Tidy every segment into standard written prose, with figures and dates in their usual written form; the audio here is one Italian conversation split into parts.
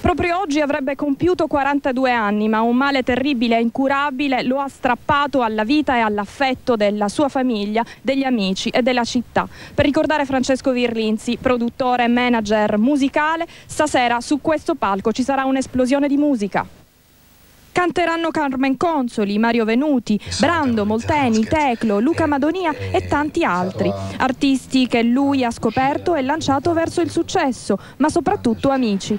Proprio oggi avrebbe compiuto 42 anni, ma un male terribile e incurabile lo ha strappato alla vita e all'affetto della sua famiglia, degli amici e della città. Per ricordare Francesco Virlinzi, produttore e manager musicale, stasera su questo palco ci sarà un'esplosione di musica. Canteranno Carmen Consoli, Mario Venuti, Brando, Molteni, Teclo, Luca Madonia e tanti altri. Artisti che lui ha scoperto e lanciato verso il successo, ma soprattutto amici.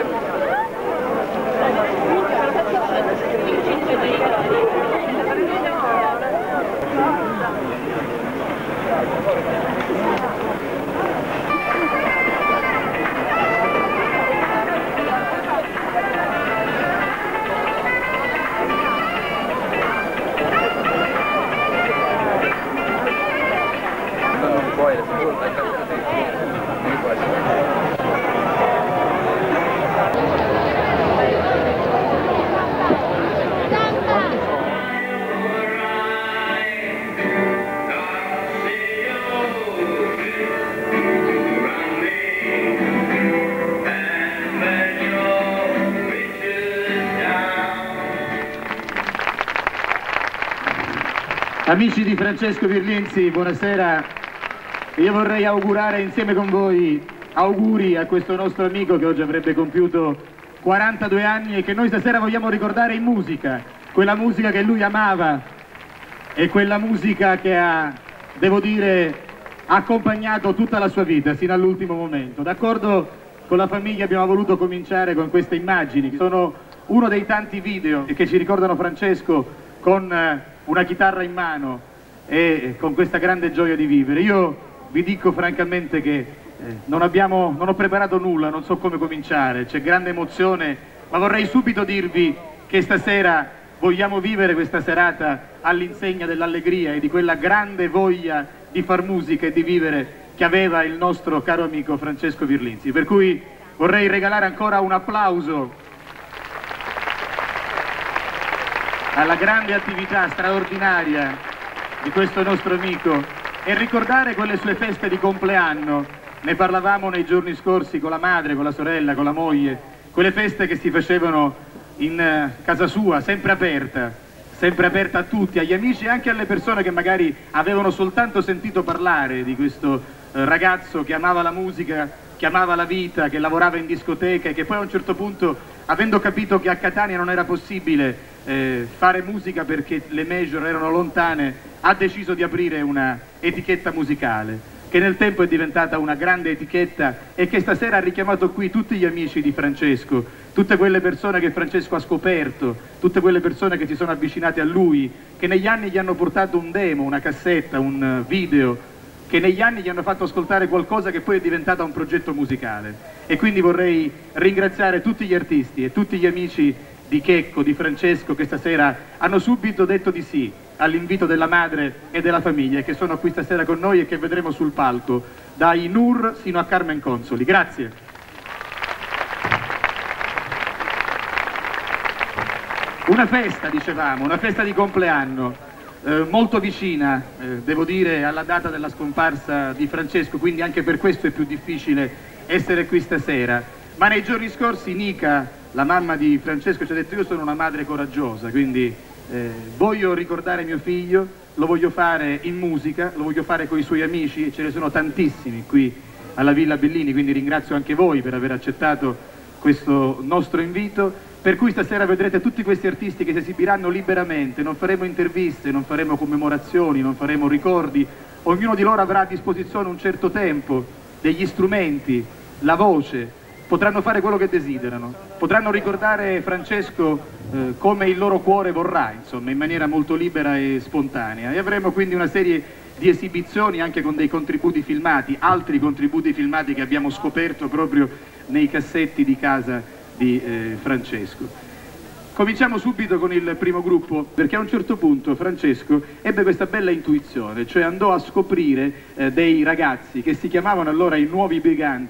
Amici di Francesco Virlinzi, buonasera. Io vorrei augurare insieme con voi auguri a questo nostro amico che oggi avrebbe compiuto 42 anni e che noi stasera vogliamo ricordare in musica, quella musica che lui amava e quella musica che ha, devo dire, accompagnato tutta la sua vita sino all'ultimo momento. D'accordo con la famiglia abbiamo voluto cominciare con queste immagini, che sono uno dei tanti video che ci ricordano Francesco con una chitarra in mano e con questa grande gioia di vivere. Io vi dico francamente che non ho preparato nulla, non so come cominciare, c'è grande emozione, ma vorrei subito dirvi che stasera vogliamo vivere questa serata all'insegna dell'allegria e di quella grande voglia di far musica e di vivere che aveva il nostro caro amico Francesco Virlinzi. Per cui vorrei regalare ancora un applauso alla grande attività straordinaria di questo nostro amico e ricordare quelle sue feste di compleanno. Ne parlavamo nei giorni scorsi con la madre, con la sorella, con la moglie, quelle feste che si facevano in casa sua, sempre aperta a tutti, agli amici e anche alle persone che magari avevano soltanto sentito parlare di questo ragazzo che amava la musica, che amava la vita, che lavorava in discoteca e che poi a un certo punto, avendo capito che a Catania non era possibile fare musica perché le major erano lontane, ha deciso di aprire una etichetta musicale che nel tempo è diventata una grande etichetta e che stasera ha richiamato qui tutti gli amici di Francesco, tutte quelle persone che Francesco ha scoperto, tutte quelle persone che si sono avvicinate a lui, che negli anni gli hanno portato un demo, una cassetta, un video, che negli anni gli hanno fatto ascoltare qualcosa che poi è diventato un progetto musicale. E quindi vorrei ringraziare tutti gli artisti e tutti gli amici di Checco, di Francesco, che stasera hanno subito detto di sì all'invito della madre e della famiglia e che sono qui stasera con noi e che vedremo sul palco, dai Nur sino a Carmen Consoli. Grazie. Una festa, dicevamo, una festa di compleanno, molto vicina, devo dire, alla data della scomparsa di Francesco, quindi anche per questo è più difficile essere qui stasera. Ma nei giorni scorsi Nica, la mamma di Francesco, ci ha detto: io sono una madre coraggiosa, quindi voglio ricordare mio figlio, lo voglio fare in musica, lo voglio fare con i suoi amici, e ce ne sono tantissimi qui alla Villa Bellini, quindi ringrazio anche voi per aver accettato questo nostro invito, per cui stasera vedrete tutti questi artisti che si esibiranno liberamente, non faremo interviste, non faremo commemorazioni, non faremo ricordi, ognuno di loro avrà a disposizione un certo tempo, degli strumenti, la voce, potranno fare quello che desiderano, potranno ricordare Francesco come il loro cuore vorrà, insomma, in maniera molto libera e spontanea. E avremo quindi una serie di esibizioni anche con dei contributi filmati, altri contributi filmati che abbiamo scoperto proprio nei cassetti di casa di Francesco. Cominciamo subito con il primo gruppo, perché a un certo punto Francesco ebbe questa bella intuizione, cioè andò a scoprire dei ragazzi che si chiamavano allora i Nuovi Briganti,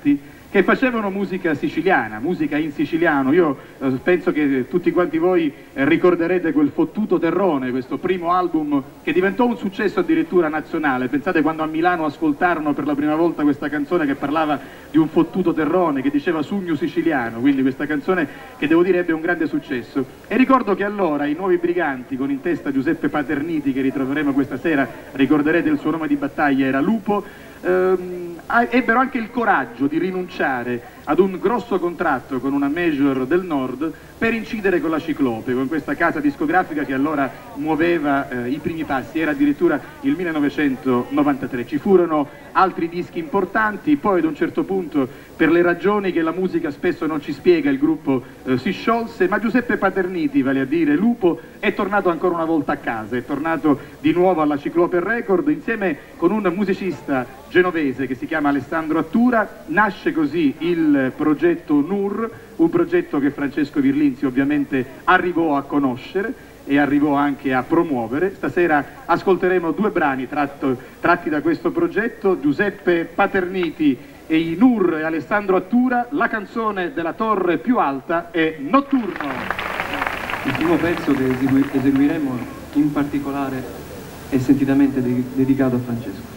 che facevano musica siciliana, musica in siciliano. Io penso che tutti quanti voi ricorderete quel Fottuto Terrone, questo primo album che diventò un successo addirittura nazionale. Pensate quando a Milano ascoltarono per la prima volta questa canzone che parlava di un fottuto terrone, che diceva sugno siciliano, quindi questa canzone che devo dire ebbe un grande successo. E ricordo che allora i Nuovi Briganti, con in testa Giuseppe Paterniti, che ritroveremo questa sera, ricorderete il suo nome di battaglia era Lupo, ebbero anche il coraggio di rinunciare ad un grosso contratto con una major del nord per incidere con la Ciclope, con questa casa discografica che allora muoveva i primi passi, era addirittura il 1993. Ci furono altri dischi importanti, poi ad un certo punto, per le ragioni che la musica spesso non ci spiega, il gruppo si sciolse, ma Giuseppe Paterniti, vale a dire Lupo, è tornato ancora una volta a casa, è tornato di nuovo alla Ciclope Record insieme con un musicista genovese che si chiama Alessandro Attura. Nasce così il progetto NUR, un progetto che Francesco Virlinzi ovviamente arrivò a conoscere e arrivò anche a promuovere. Stasera ascolteremo due brani tratti da questo progetto, Giuseppe Paterniti e i NUR e Alessandro Attura. La canzone della torre più alta è Notturno. Il primo pezzo che eseguiremo in particolare è sentitamente dedicato a Francesco.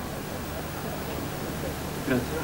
Grazie.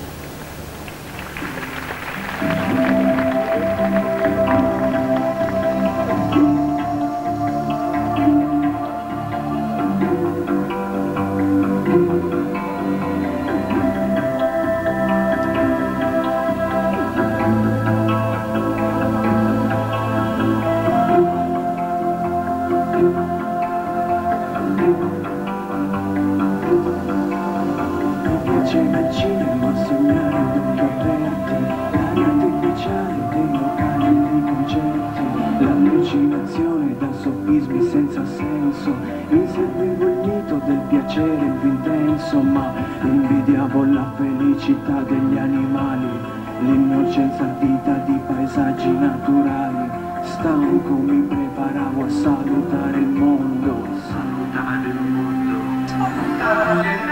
Senza senso, inseguivo il mito del piacere più intenso, ma invidiavo la felicità degli animali, l'innocenza vita di paesaggi naturali. Stanco mi preparavo a salutare il mondo, salutare il mondo, salutare il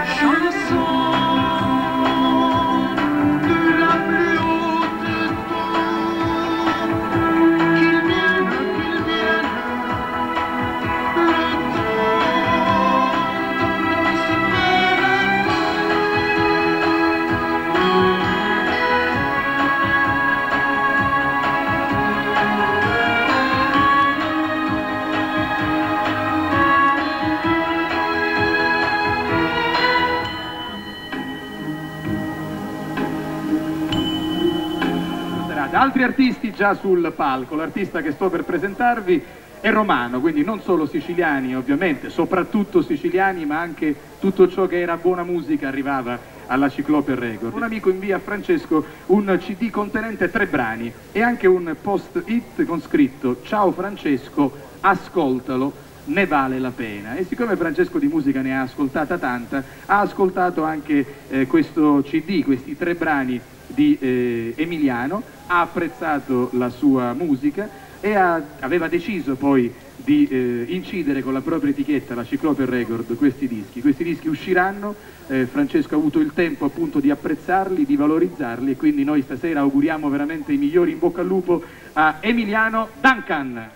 Altri artisti già sul palco. L'artista che sto per presentarvi è romano, quindi non solo siciliani ovviamente, soprattutto siciliani, ma anche tutto ciò che era buona musica arrivava alla Ciclope Record. Un amico invia a Francesco un CD contenente 3 brani e anche un post-it con scritto "Ciao Francesco, ascoltalo, ne vale la pena". E siccome Francesco di musica ne ha ascoltata tanta, ha ascoltato anche questo CD, questi 3 brani di Emiliano, ha apprezzato la sua musica e aveva deciso poi di incidere con la propria etichetta, la Ciclope Record, questi dischi. Questi dischi usciranno, Francesco ha avuto il tempo appunto di apprezzarli, di valorizzarli, e quindi noi stasera auguriamo veramente i migliori in bocca al lupo a Emiliano Duncan.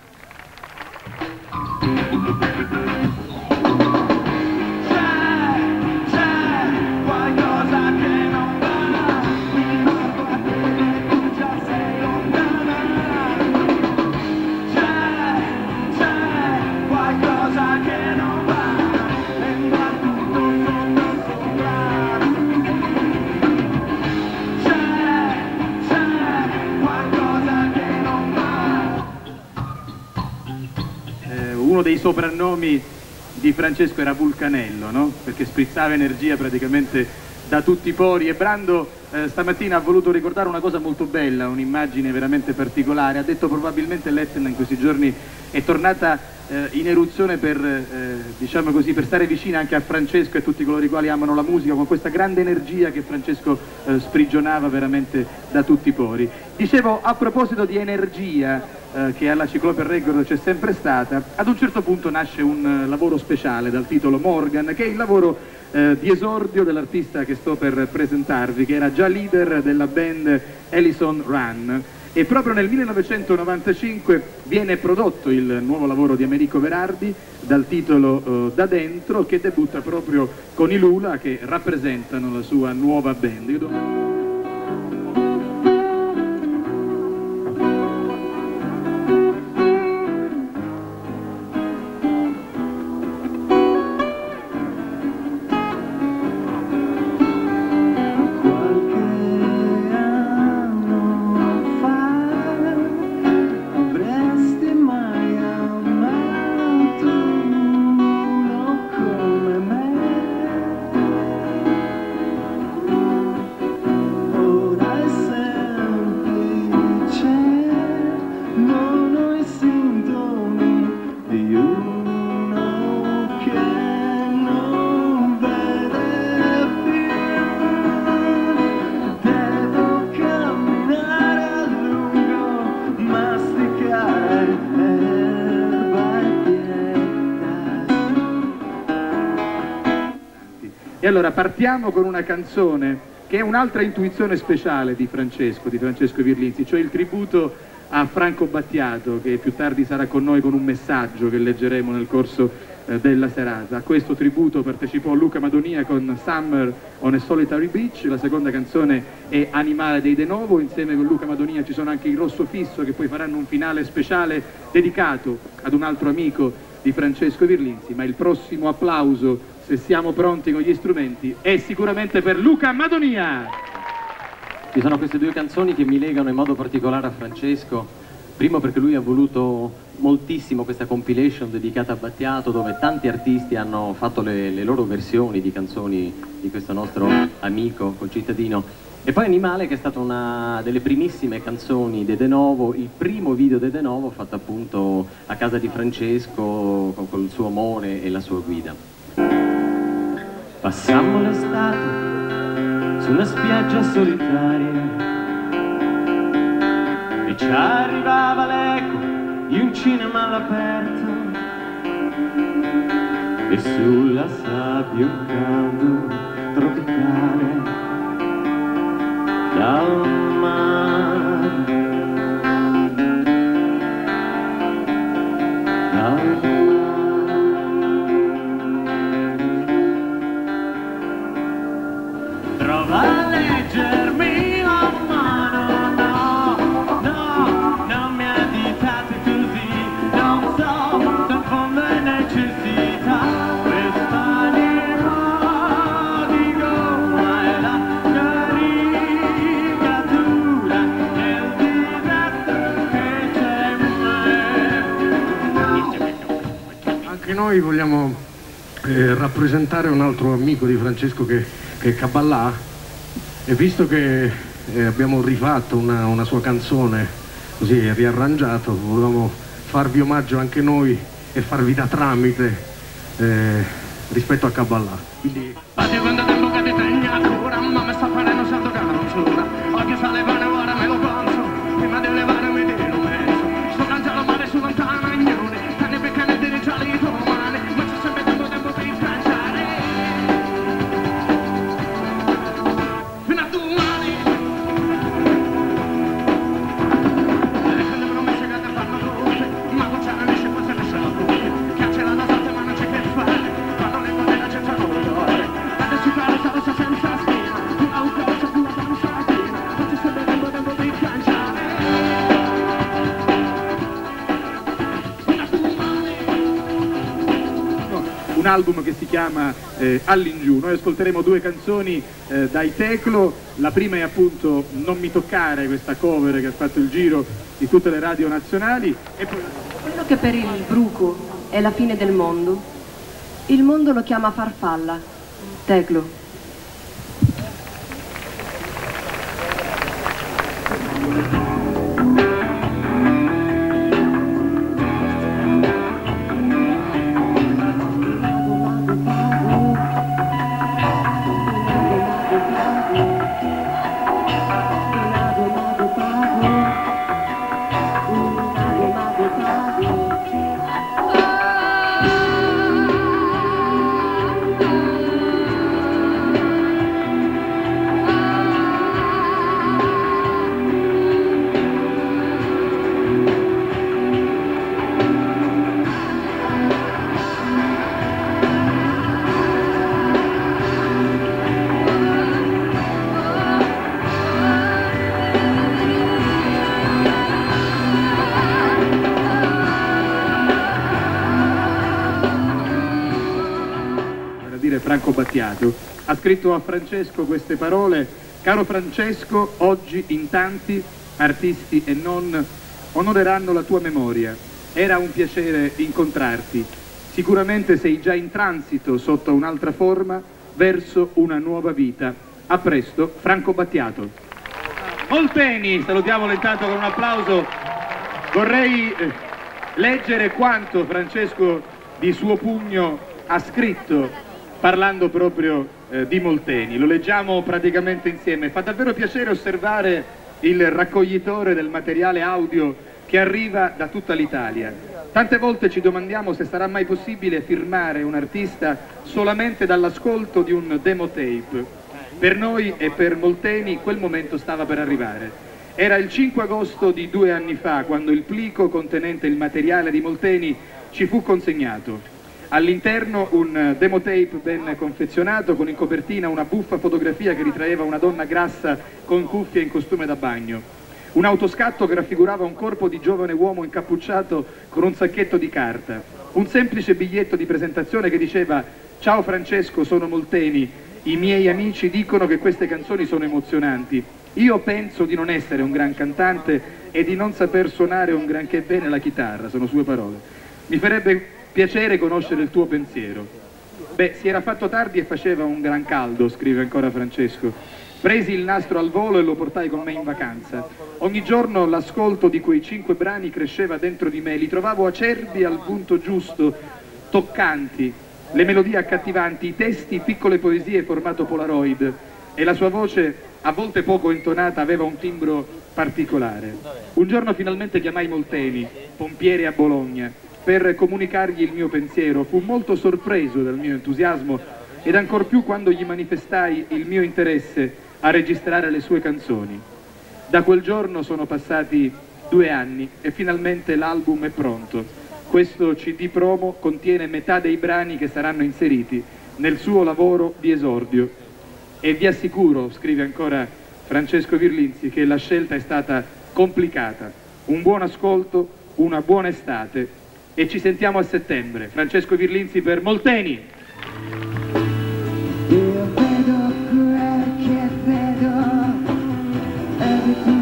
Uno dei soprannomi di Francesco era Vulcanello, no? Perché sprizzava energia praticamente da tutti i pori, e Brando stamattina ha voluto ricordare una cosa molto bella, un'immagine veramente particolare. Ha detto probabilmente l'Etna in questi giorni è tornata in eruzione per, diciamo così, per stare vicina anche a Francesco e tutti coloro i quali amano la musica, con questa grande energia che Francesco sprigionava veramente da tutti i pori. Dicevo, a proposito di energia, che alla Cyclopean Record c'è sempre stata. Ad un certo punto nasce un lavoro speciale dal titolo Morgan, che è il lavoro di esordio dell'artista che sto per presentarvi, che era già leader della band Ellison Run, e proprio nel 1995 viene prodotto il nuovo lavoro di Americo Berardi dal titolo Da Dentro, che debutta proprio con i Lula, che rappresentano la sua nuova band. E allora partiamo con una canzone che è un'altra intuizione speciale di Francesco Virlizzi, cioè il tributo a Franco Battiato, che più tardi sarà con noi con un messaggio che leggeremo nel corso della serata. A questo tributo partecipò Luca Madonia con Summer on a Solitary Beach. La seconda canzone è Animale dei De Novo. Insieme con Luca Madonia ci sono anche i Rosso Fisso, che poi faranno un finale speciale dedicato ad un altro amico di Francesco Virlizzi, ma il prossimo applauso, se siamo pronti con gli strumenti, è sicuramente per Luca Madonia. Ci sono queste due canzoni che mi legano in modo particolare a Francesco, primo perché lui ha voluto moltissimo questa compilation dedicata a Battiato, dove tanti artisti hanno fatto le loro versioni di canzoni di questo nostro amico, concittadino, e poi Animale, che è stata una delle primissime canzoni di De Novo, il primo video di De Novo fatto appunto a casa di Francesco con il suo amore e la sua guida. Passammo l'estate su una spiaggia solitaria e ci arrivava l'eco di un cinema all'aperto e sulla sabbia un caldo tropicale dal mare, dal mare. Prova a leggermi la mano, no, no, non mi aditate così, non so, se in fondo è necessità, quest'anima di gomma è la caricatura del disastro che c'è in me. Anche noi vogliamo rappresentare un altro amico di Francesco che è Caballà, e visto che abbiamo rifatto una sua canzone così riarrangiato, volevamo farvi omaggio anche noi e farvi da tramite rispetto a Caballà. Quindi... un album che si chiama All'Ingiù. Noi ascolteremo due canzoni dai Teclo. La prima è appunto Non mi toccare, questa cover che ha fatto il giro di tutte le radio nazionali, e poi... Quello che per il bruco è la fine del mondo, il mondo lo chiama farfalla. Teclo. Franco Battiato. Ha scritto a Francesco queste parole: caro Francesco, oggi in tanti, artisti e non, onoreranno la tua memoria. Era un piacere incontrarti. Sicuramente sei già in transito sotto un'altra forma verso una nuova vita. A presto, Franco Battiato. Molteni, salutiamolo intanto con un applauso. Vorrei leggere quanto Francesco di suo pugno ha scritto parlando proprio di Molteni. Lo leggiamo praticamente insieme. Fa davvero piacere osservare il raccoglitore del materiale audio che arriva da tutta l'Italia. Tante volte ci domandiamo se sarà mai possibile firmare un artista solamente dall'ascolto di un demo tape. Per noi e per Molteni quel momento stava per arrivare. Era il 5 agosto di 2 anni fa quando il plico contenente il materiale di Molteni ci fu consegnato. All'interno un demo tape ben confezionato con in copertina una buffa fotografia che ritraeva una donna grassa con cuffie e in costume da bagno. Un autoscatto che raffigurava un corpo di giovane uomo incappucciato con un sacchetto di carta. Un semplice biglietto di presentazione che diceva: ciao Francesco, sono Molteni, i miei amici dicono che queste canzoni sono emozionanti. Io penso di non essere un gran cantante e di non saper suonare un granché bene la chitarra, sono sue parole. Mi farebbe piacere conoscere il tuo pensiero. Beh, si era fatto tardi e faceva un gran caldo, scrive ancora Francesco. Presi il nastro al volo e lo portai con me in vacanza. Ogni giorno l'ascolto di quei 5 brani cresceva dentro di me, li trovavo acerbi al punto giusto, toccanti, le melodie accattivanti, i testi, piccole poesie formato Polaroid, e la sua voce, a volte poco intonata, aveva un timbro particolare. Un giorno finalmente chiamai Molteni, pompiere a Bologna, per comunicargli il mio pensiero. Fu molto sorpreso dal mio entusiasmo ed ancor più quando gli manifestai il mio interesse a registrare le sue canzoni. Da quel giorno sono passati 2 anni e finalmente l'album è pronto. Questo CD promo contiene metà dei brani che saranno inseriti nel suo lavoro di esordio. E vi assicuro, scrive ancora Francesco Virlinzi, che la scelta è stata complicata. Un buon ascolto, una buona estate e ci sentiamo a settembre. Francesco Virlinzi per Molteni. Io vedo quel che vedo, eri tu,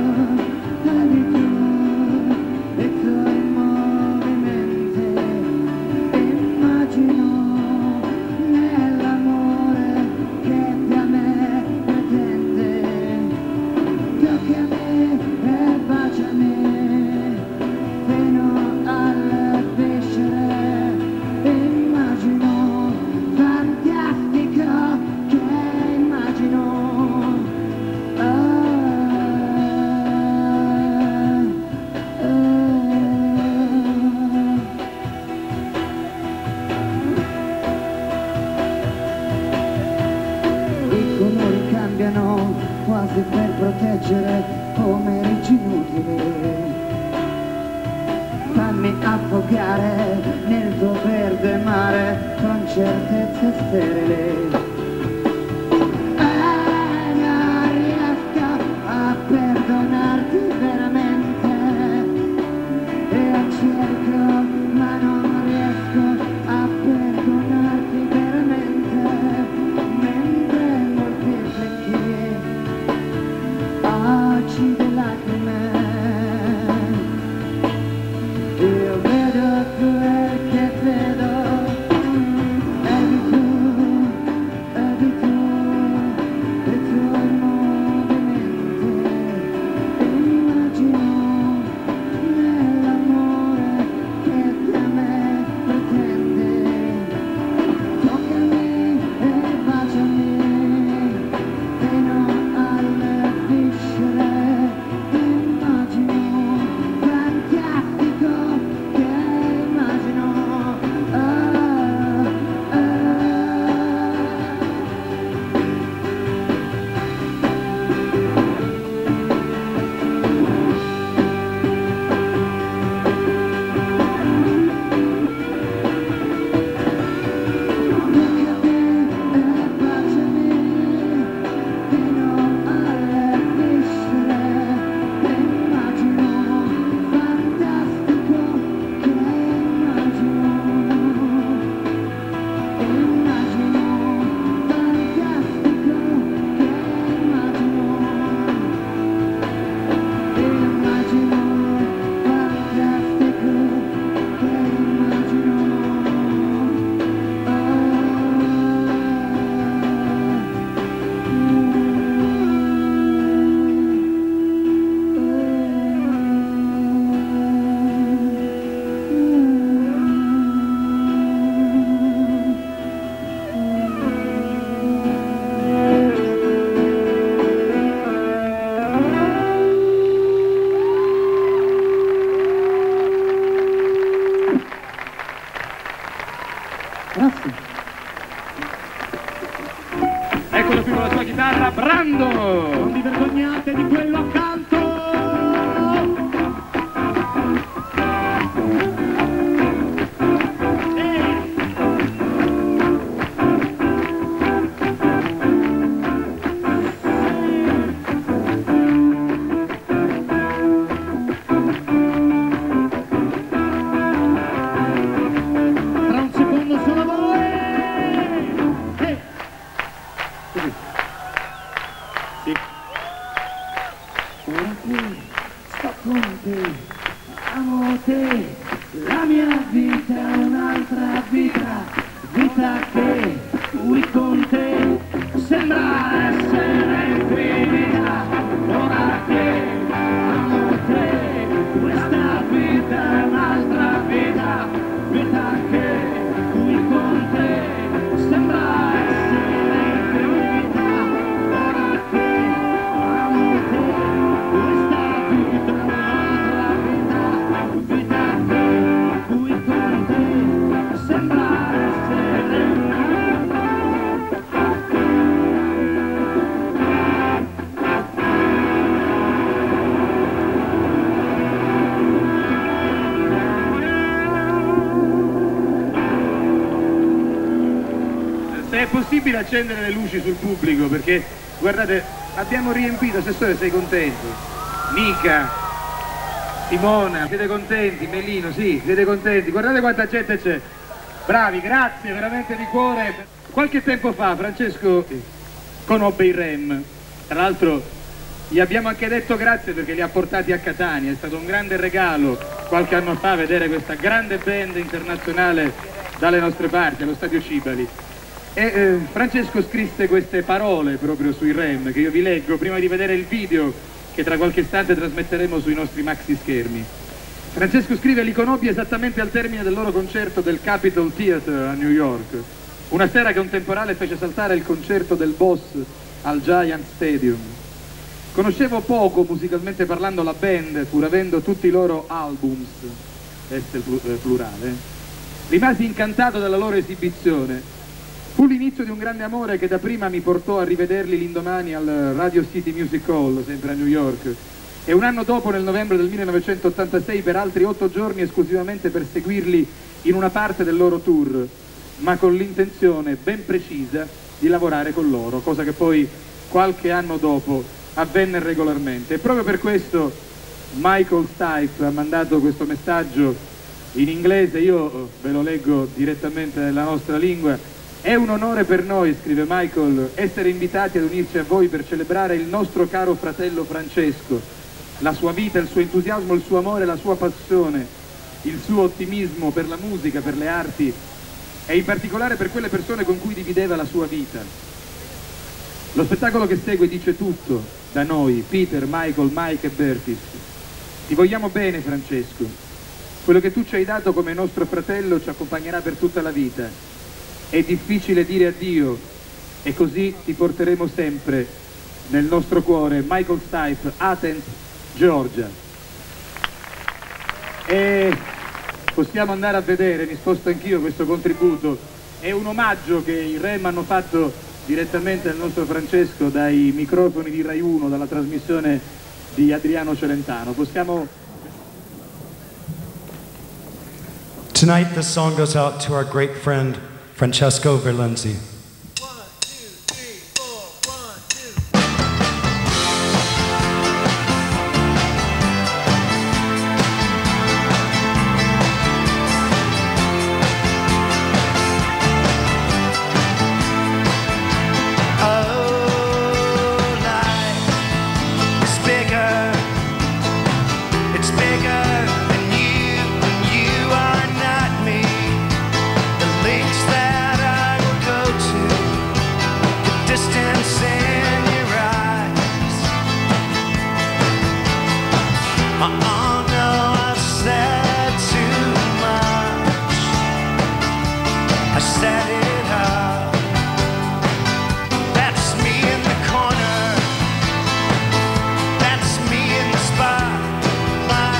i tuoi movimenti, immagino nell'amore che da me pretende, toccami e baciami fino alle viscere, immagino fantastico che immagino. I colori cambiano quasi per proteggere pomeriggio inutili. Fammi affogare nel tuo verde mare con certezze sterili. Non riesco a perdonarti veramente e cerco ma non riesco a perdonarti veramente, mentre moltiplichi acide lacrime. Io vedo quel che vedo, eri tu, Grazie. Eccolo qui con la sua chitarra, Brando! Non vi vergognate di quello accanto! Amo te, la mia vita è un'altra vita, vita che qui con te sembra essere infinita. Ora che amo te, questa vita è un'altra vita, vita che qui con te sembra essere infinita. Ora che amo te, questa vita è un'altra vita, vita che qui con te sembra essere Se è possibile accendere le luci sul pubblico, perché guardate, abbiamo riempito. Assessore, sei contento? Nica, Simona, siete contenti? Melino, sì, siete contenti? Guardate quanta gente c'è. Bravi, grazie, veramente di cuore. Qualche tempo fa Francesco conobbe i Rem. Tra l'altro gli abbiamo anche detto grazie perché li ha portati a Catania. È stato un grande regalo qualche anno fa vedere questa grande band internazionale dalle nostre parti, allo Stadio Cibali. E Francesco scrisse queste parole proprio sui Rem, che io vi leggo prima di vedere il video che tra qualche istante trasmetteremo sui nostri maxi schermi. Francesco scrive: li conobbi esattamente al termine del loro concerto del Capitol Theatre a New York, una sera che un temporale fece saltare il concerto del Boss al Giant Stadium. Conoscevo poco, musicalmente parlando, la band, pur avendo tutti i loro albums, questo è il plurale. Rimasi incantato dalla loro esibizione. Fu l'inizio di un grande amore che dapprima mi portò a rivederli l'indomani al Radio City Music Hall, sempre a New York, e un anno dopo, nel novembre del 1986, per altri 8 giorni esclusivamente per seguirli in una parte del loro tour, ma con l'intenzione ben precisa di lavorare con loro, cosa che poi qualche anno dopo avvenne regolarmente. E proprio per questo Michael Stipe ha mandato questo messaggio in inglese, io ve lo leggo direttamente nella nostra lingua. È un onore per noi, scrive Michael, essere invitati ad unirci a voi per celebrare il nostro caro fratello Francesco, la sua vita, il suo entusiasmo, il suo amore, la sua passione, il suo ottimismo per la musica, per le arti e in particolare per quelle persone con cui divideva la sua vita. Lo spettacolo che segue dice tutto da noi, Peter, Michael, Mike e Bertis. Ti vogliamo bene, Francesco. Quello che tu ci hai dato come nostro fratello ci accompagnerà per tutta la vita. È difficile dire addio e così ti porteremo sempre nel nostro cuore. Michael Stipe, Athens, Georgia. E possiamo andare a vedere, mi sposto anch'io, questo contributo. È un omaggio che i Rem hanno fatto direttamente al nostro Francesco dai microfoni di Rai 1, dalla trasmissione di Adriano Celentano. Possiamo... Tonight the song goes out to our great friend Francesco Verlenzi.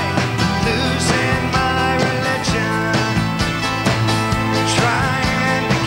Trying to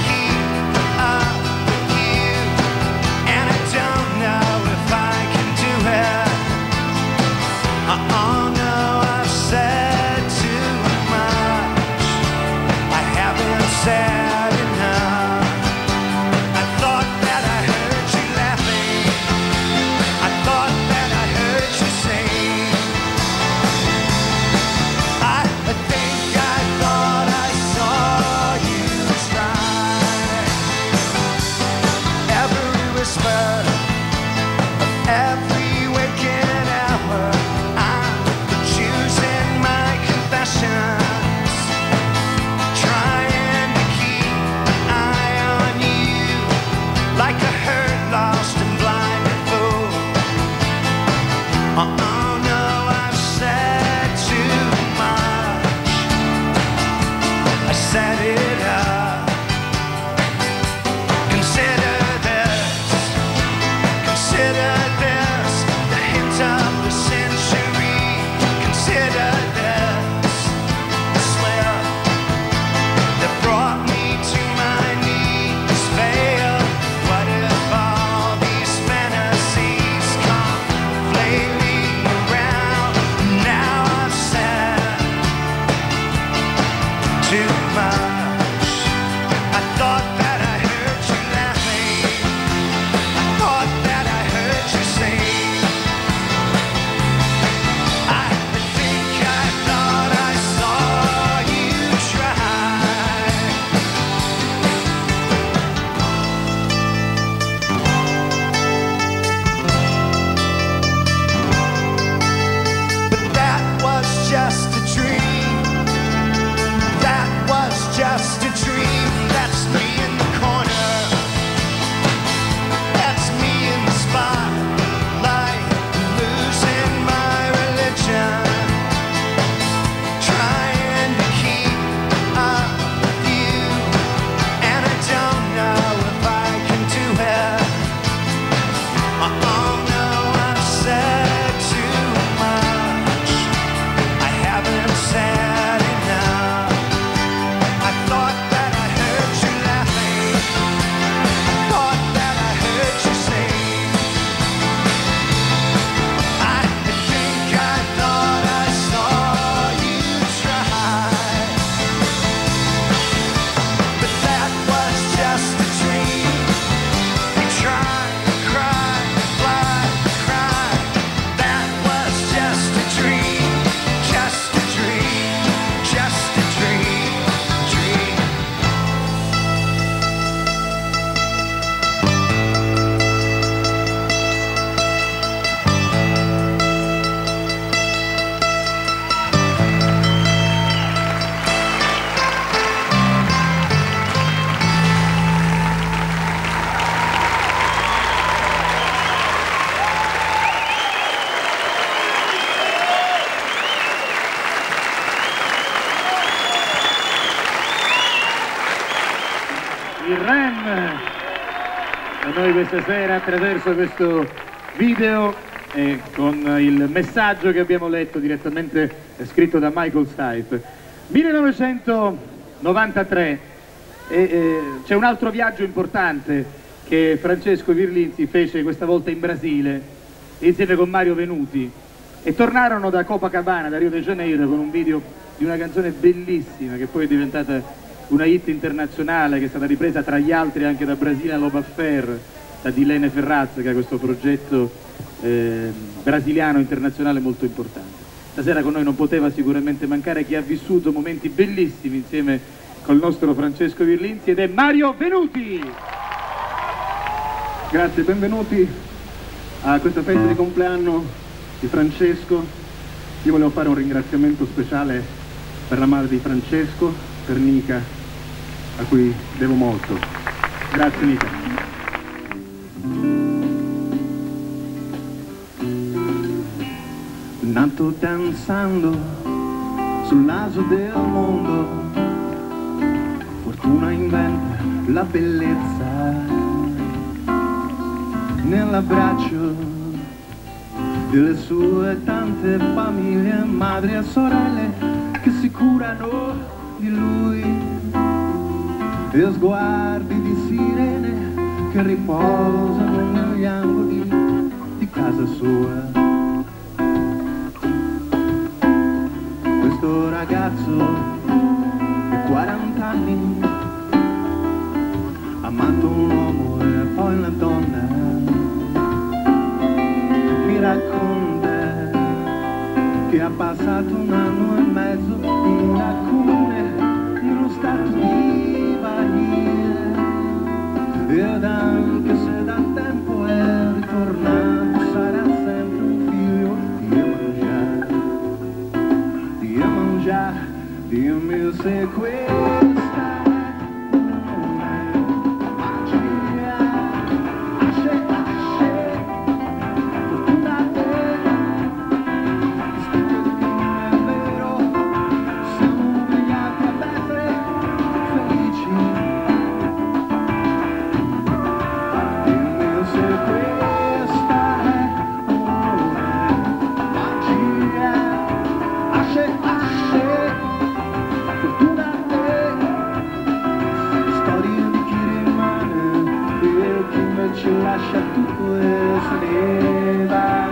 il REM con noi questa sera attraverso questo video e con il messaggio che abbiamo letto direttamente scritto da Michael Stipe. 1993 c'è un altro viaggio importante che Francesco Virlinzi fece questa volta in Brasile insieme con Mario Venuti e tornarono da Copacabana, da Rio de Janeiro, con un video di una canzone bellissima che poi è diventata una hit internazionale, che è stata ripresa tra gli altri anche da Brasilian Love Affair, da Dilene Ferraz, che ha questo progetto brasiliano internazionale molto importante. Stasera con noi non poteva sicuramente mancare chi ha vissuto momenti bellissimi insieme col nostro Francesco Virlinzi ed è Mario Venuti. Grazie, benvenuti a questa festa di compleanno di Francesco. Io volevo fare un ringraziamento speciale per la madre di Francesco, per Nica, a cui devo molto. Grazie Nica. Nato danzando sul naso del mondo, fortuna inventa la bellezza nell'abbraccio delle sue tante famiglie, madri e sorelle che si curano di lui, e sguardi di sirene che riposano negli angoli di casa sua. Questo ragazzo di 40 anni ha amato un uomo e poi una donna, mi racconta che ha passato un anno e mezzo in una comune, in uno stato di balia, ed anche se da tempo è ritornato sarà sempre un figlio di mangiare. Dimmi se questa lascia tutto e se ne va.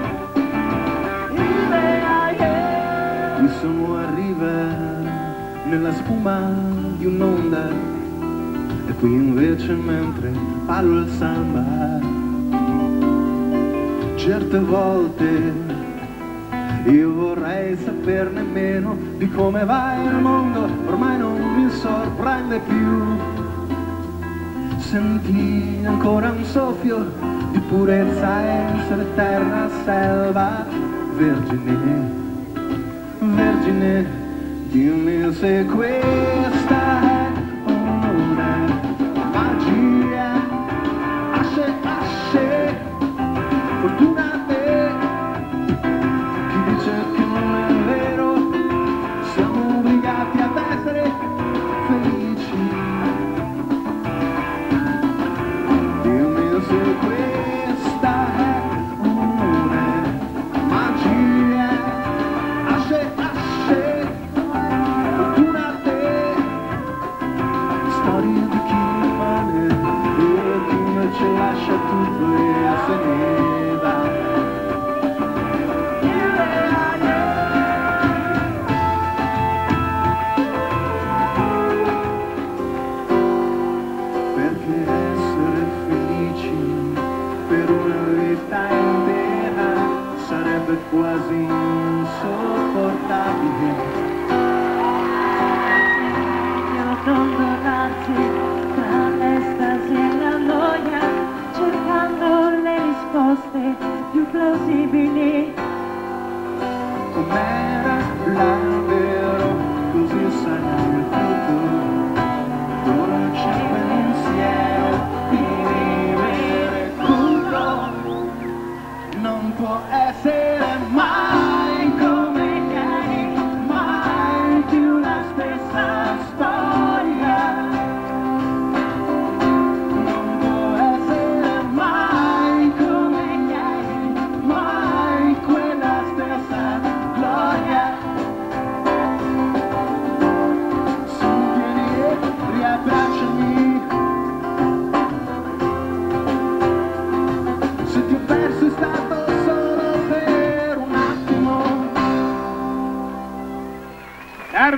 Il suono arriva nella spuma di un'onda, e qui invece mentre parlo il samba, certe volte io vorrei saperne meno di come va il mondo, ormai non mi sorprende più. Senti ancora un soffio di purezza, essere terra, selva, vergine, vergine, dimmi se questa è una magia, asce, asce, fortuna a te, chi dice che non è vero, siamo obbligati ad essere felici. Se questa è una magia, asce, asce, fortuna a te, storia di chi rimane e chi invece lascia tutto e se ne va. Perché essere felici per una vita intera sarebbe quasi insopportabile. Io dondonarti tra l'estasi e la noia, cercando le risposte più plausibili. Com'era l'albero, così sarà il futuro, dolce pensiero di vivere curvo, non può essere mai come ieri, mai più la stessa storia.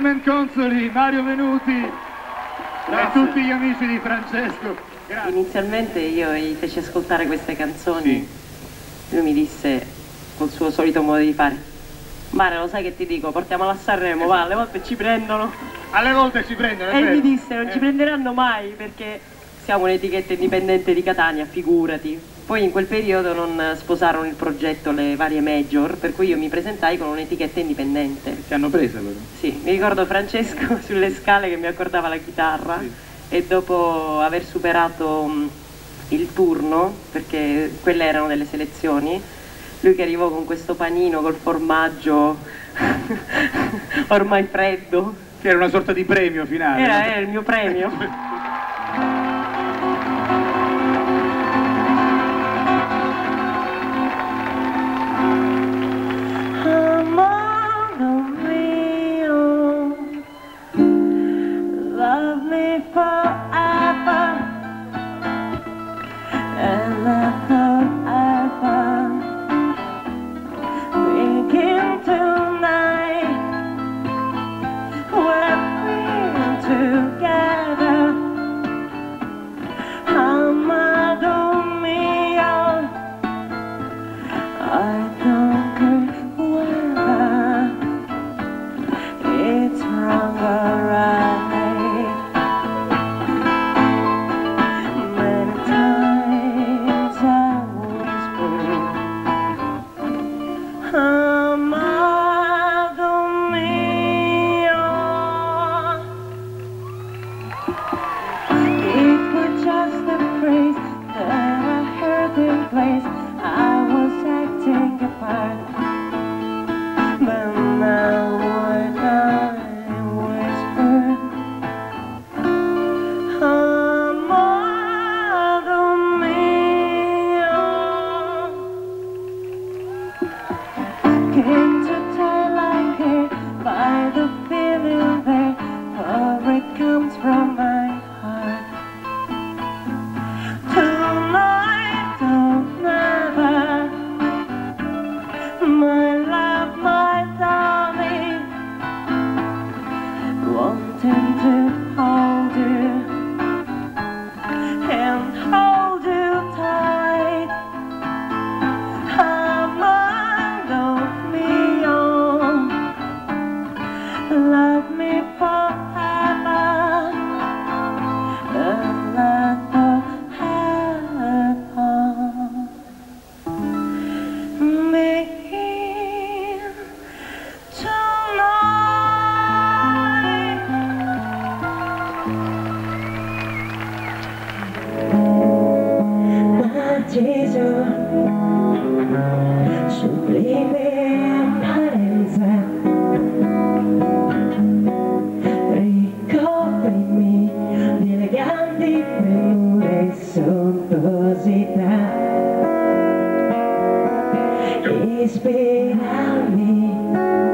Carmen Consoli, Mario Venuti e tutti gli amici di Francesco. Grazie. Inizialmente io gli feci ascoltare queste canzoni, lui mi disse col suo solito modo di fare: Mare, lo sai che ti dico, portiamola a Sanremo, va, alle volte ci prendono. Alle volte ci prendono, è E vero. mi disse, non ci prenderanno mai perché siamo un'etichetta indipendente di Catania, figurati. Poi in quel periodo non sposarono il progetto le varie major, per cui io mi presentai con un'etichetta indipendente. Ti hanno presa loro? Sì, mi ricordo Francesco sulle scale che mi accordava la chitarra, sì. E dopo aver superato il turno, perché quelle erano delle selezioni, lui che arrivò con questo panino col formaggio ormai freddo. Che era una sorta di premio finale. Era il mio premio. Ispirarmi